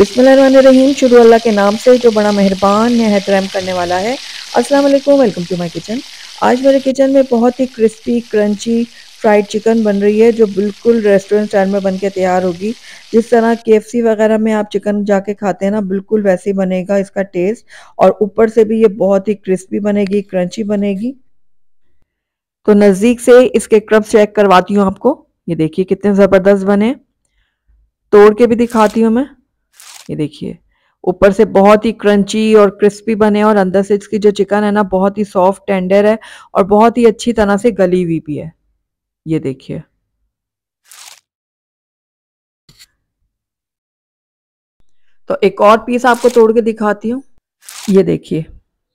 बिस्मिल्लाहिर्रहमानिर्रहीम। शुरू अल्लाह के नाम से जो बड़ा मेहरबान नहायत रहम करने वाला है। अस्सलाम वालेकुम, वेलकम टू माय किचन। आज मेरे किचन में बहुत ही क्रिस्पी क्रंची फ्राइड चिकन बन रही है जो बिल्कुल रेस्टोरेंट स्टाइल में बन के तैयार होगी। जिस तरह KFC वगैरह में आप चिकन जाके खाते हैं ना, बिल्कुल वैसे ही बनेगा इसका टेस्ट। और ऊपर से भी ये बहुत ही क्रिस्पी बनेगी, क्रंची बनेगी। तो नज़दीक से इसके क्रब्स चेक करवाती हूँ आपको। ये देखिए कितने ज़बरदस्त बने, तोड़ के भी दिखाती हूँ मैं। ये देखिए ऊपर से बहुत ही क्रंची और क्रिस्पी बने और अंदर से इसकी जो चिकन है ना बहुत ही सॉफ्ट टेंडर है और बहुत ही अच्छी तरह से गली हुई भी है। ये देखिए, तो एक और पीस आपको तोड़ के दिखाती हूँ। ये देखिए,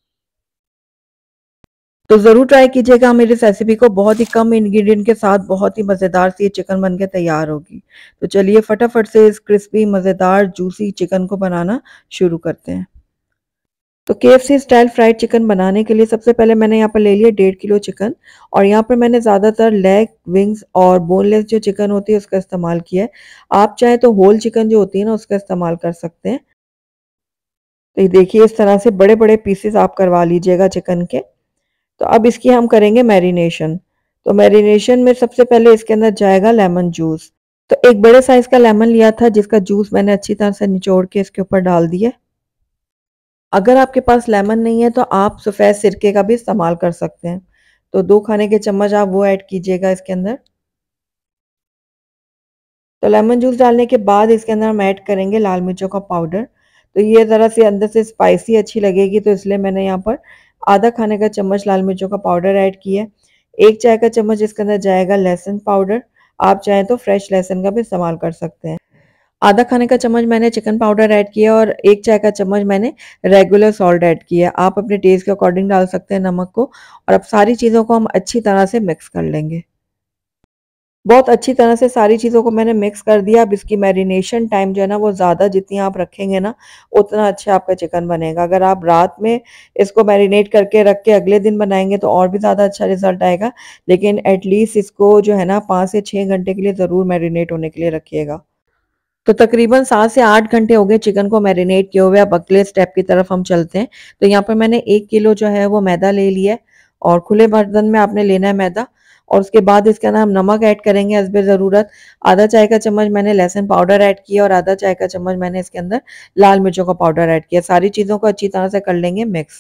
तो ज़रूर ट्राई कीजिएगा मेरी इस रेसिपी को। बहुत ही कम इंग्रेडिएंट के साथ बहुत ही मज़ेदार सी ये चिकन बन के तैयार होगी। तो चलिए फटाफट से इस क्रिस्पी मज़ेदार जूसी चिकन को बनाना शुरू करते हैं। तो KFC स्टाइल फ्राइड चिकन बनाने के लिए सबसे पहले मैंने यहाँ पर ले लिया 1.5 किलो चिकन। और यहाँ पर मैंने ज़्यादातर लेग, विंग्स और बोनलेस जो चिकन होती है उसका इस्तेमाल किया है। आप चाहे तो होल चिकन जो होती है ना उसका इस्तेमाल कर सकते हैं। तो ये देखिए इस तरह से बड़े बड़े पीसेस आप करवा लीजिएगा चिकन के। तो अब इसकी हम करेंगे मैरिनेशन। तो मैरिनेशन में सबसे पहले इसके अंदर जाएगा लेमन जूस। तो एक बड़े साइज का लेमन लिया था जिसका जूस मैंने अच्छी तरह से निचोड़ के इसके ऊपर डाल दिया। अगर आपके पास लेमन नहीं है तो आप सफ़ेद सिरके का भी इस्तेमाल कर सकते हैं। तो 2 खाने के चम्मच आप वो ऐड कीजिएगा इसके अंदर। तो लेमन जूस डालने के बाद इसके अंदर हम ऐड करेंगे लाल मिर्चों का पाउडर। तो ये ज़रा सी अंदर से स्पाइसी अच्छी लगेगी तो इसलिए मैंने यहाँ पर आधा खाने का चम्मच लाल मिर्चों का पाउडर ऐड किया है। 1 चाय का चम्मच इसके अंदर जाएगा लहसुन पाउडर। आप चाहें तो फ्रेश लहसुन का भी इस्तेमाल कर सकते हैं। आधा खाने का चम्मच मैंने चिकन पाउडर ऐड किया और 1 चाय का चम्मच मैंने रेगुलर सॉल्ट ऐड किया। आप अपने टेस्ट के अकॉर्डिंग डाल सकते हैं नमक को। और अब सारी चीज़ों को हम अच्छी तरह से मिक्स कर लेंगे। बहुत अच्छी तरह से सारी चीज़ों को मैंने मिक्स कर दिया। अब इसकी मैरिनेशन टाइम जो है ना वो ज़्यादा जितनी आप रखेंगे ना उतना अच्छा आपका चिकन बनेगा। अगर आप रात में इसको मैरिनेट करके रख के अगले दिन बनाएंगे तो और भी ज़्यादा अच्छा रिजल्ट आएगा। लेकिन एटलीस्ट इसको जो है ना 5 से 6 घंटे के लिए ज़रूर मैरिनेट होने के लिए रखिएगा। तो तकरीबन 7 से 8 घंटे हो गए चिकन को मैरिनेट किए हुए। अब अगले स्टेप की तरफ हम चलते हैं। तो यहाँ पर मैंने 1 किलो जो है वो मैदा ले लिया है और खुले बर्तन में आपने लेना है मैदा। और उसके बाद इसके अंदर हम नमक ऐड करेंगे हस्बे ज़रूरत। आधा चाय का चम्मच मैंने लहसुन पाउडर ऐड किया और आधा चाय का चम्मच मैंने इसके अंदर लाल मिर्चों का पाउडर ऐड किया। सारी चीज़ों को अच्छी तरह से कर लेंगे मिक्स।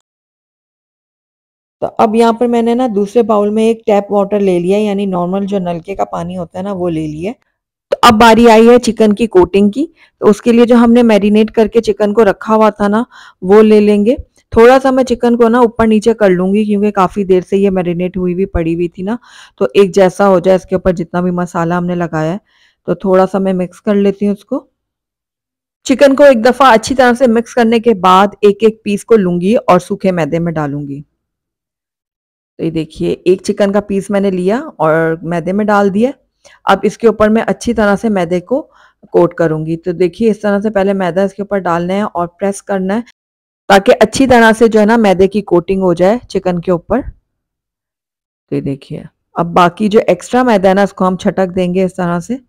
तो अब यहाँ पर मैंने ना दूसरे बाउल में एक टैप वाटर ले लिया, यानी नॉर्मल जो नलके का पानी होता है ना वो ले लिया। तो अब बारी आई है चिकन की कोटिंग की। तो उसके लिए जो हमने मैरिनेट करके चिकन को रखा हुआ था ना वो ले लेंगे। थोड़ा सा मैं चिकन को ना ऊपर नीचे कर लूंगी क्योंकि काफ़ी देर से ये मैरिनेट हुई हुई पड़ी हुई थी ना। तो एक जैसा हो जाए इसके ऊपर जितना भी मसाला हमने लगाया है। तो थोड़ा सा मैं मिक्स कर लेती हूँ उसको। चिकन को एक दफ़ा अच्छी तरह से मिक्स करने के बाद एक एक पीस को लूंगी और सूखे मैदे में डालूंगी। तो ये देखिए एक चिकन का पीस मैंने लिया और मैदे में डाल दिया। अब इसके ऊपर मैं अच्छी तरह से मैदे को कोट करूंगी। तो देखिए इस तरह से पहले मैदा इसके ऊपर डालना है और प्रेस करना है ताकि अच्छी तरह से जो है ना मैदे की कोटिंग हो जाए चिकन के ऊपर। तो ये देखिए अब बाकी जो एक्स्ट्रा मैदा है ना उसको हम छटक देंगे इस तरह से।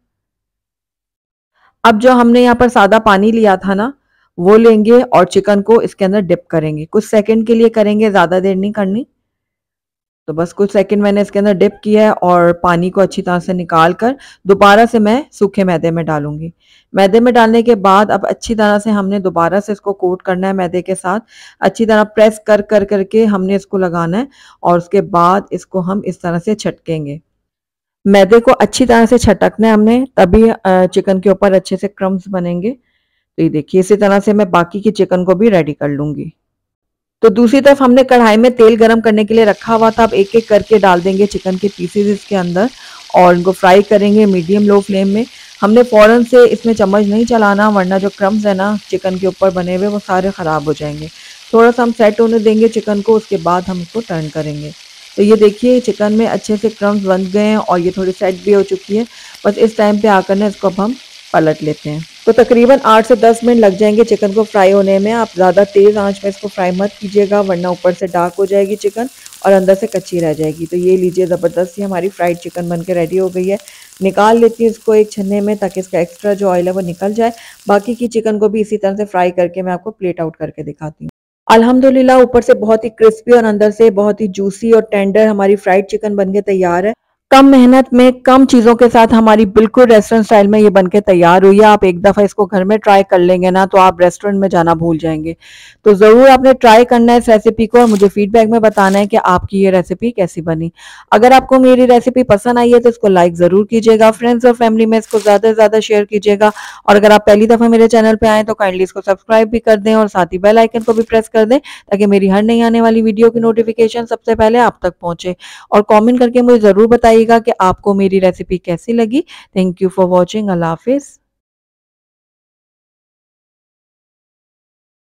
अब जो हमने यहाँ पर सादा पानी लिया था ना वो लेंगे और चिकन को इसके अंदर डिप करेंगे। कुछ सेकंड के लिए करेंगे, ज़्यादा देर नहीं करनी। तो बस कुछ सेकंड मैंने इसके अंदर डिप किया है और पानी को अच्छी तरह से निकाल कर दोबारा से मैं सूखे मैदे में डालूंगी। मैदे में डालने के बाद अब अच्छी तरह से हमने दोबारा से इसको कोट करना है मैदे के साथ। अच्छी तरह प्रेस कर कर करके हमने इसको लगाना है और उसके बाद इसको हम इस तरह से छटकेंगे। मैदे को अच्छी तरह से छटकना है हमने, तभी चिकन के ऊपर अच्छे से क्रम्स बनेंगे। तो ये देखिए इसी तरह से मैं बाकी की चिकन को भी रेडी कर लूंगी। तो दूसरी तरफ हमने कढ़ाई में तेल गरम करने के लिए रखा हुआ था। अब एक एक करके डाल देंगे चिकन के पीसेस इसके अंदर और इनको फ्राई करेंगे मीडियम लो फ्लेम में। हमने फ़ौरन से इसमें चम्मच नहीं चलाना वरना जो क्रम्स है ना चिकन के ऊपर बने हुए वो सारे ख़राब हो जाएंगे। थोड़ा सा हम सेट होने देंगे चिकन को, उसके बाद हम इसको टर्न करेंगे। तो ये देखिए चिकन में अच्छे से क्रम्स बन गए हैं और ये थोड़ी सेट भी हो चुकी है। बस इस टाइम पे आकर ना इसको अब हम पलट लेते हैं। तो तकरीबन 8 से 10 मिनट लग जाएंगे चिकन को फ्राई होने में। आप ज़्यादा तेज़ आंच में इसको फ्राई मत कीजिएगा वरना ऊपर से डार्क हो जाएगी चिकन और अंदर से कच्ची रह जाएगी। तो ये लीजिए, ज़बरदस्त ही हमारी फ्राइड चिकन बन के रेडी हो गई है। निकाल लेती हूँ इसको एक छन्ने में, ताकि इसका एक्स्ट्रा जो ऑयल है वो निकल जाए। बाकी की चिकन को भी इसी तरह से फ्राई करके मैं आपको प्लेट आउट करके दिखाती हूँ। अल्हम्दुलिल्लाह ऊपर से बहुत ही क्रिस्पी और अंदर से बहुत ही जूसी और टेंडर हमारी फ्राइड चिकन बनके तैयार है। कम मेहनत में कम चीज़ों के साथ हमारी बिल्कुल रेस्टोरेंट स्टाइल में ये बनके तैयार हुई है। आप एक दफ़ा इसको घर में ट्राई कर लेंगे ना, तो आप रेस्टोरेंट में जाना भूल जाएंगे। तो ज़रूर आपने ट्राई करना है इस रेसिपी को और मुझे फीडबैक में बताना है कि आपकी ये रेसिपी कैसी बनी। अगर आपको मेरी रेसिपी पसंद आई है तो इसको लाइक ज़रूर कीजिएगा, फ्रेंड्स और फैमिली में इसको ज़्यादा से ज़्यादा शेयर कीजिएगा। और अगर आप पहली दफ़ा मेरे चैनल पे आएँ तो काइंडली इसको सब्सक्राइब भी कर दें और साथ ही बेल आइकन को भी प्रेस कर दें, ताकि मेरी हर नई आने वाली वीडियो की नोटिफिकेशन सबसे पहले आप तक पहुंचे। और कमेंट करके मुझे ज़रूर बताइएगा कि आपको मेरी रेसिपी कैसी लगी। Thank you for watching. अल्लाह हाफिज़।